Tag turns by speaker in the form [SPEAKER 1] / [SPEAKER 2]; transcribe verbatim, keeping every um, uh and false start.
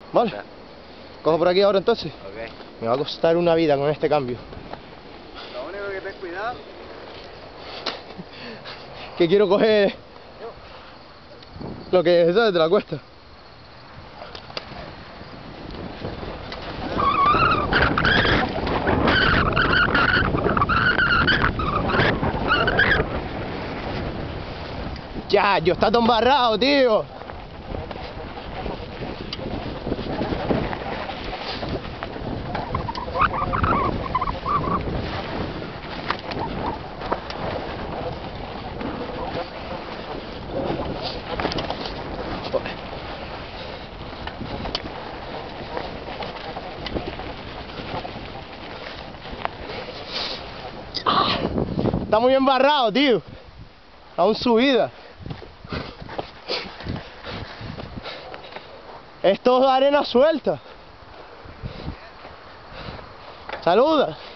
[SPEAKER 1] Vale. Cojo por aquí ahora entonces.
[SPEAKER 2] Ok.
[SPEAKER 1] Me va a costar una vida con este cambio.
[SPEAKER 2] Lo único que ten cuidado.
[SPEAKER 1] Que quiero coger lo que es, ¿sabes? De la cuesta. Ya, yo está todo embarrado, tío. Está muy embarrado, tío. Aún subida. Esto es arena suelta. Saluda.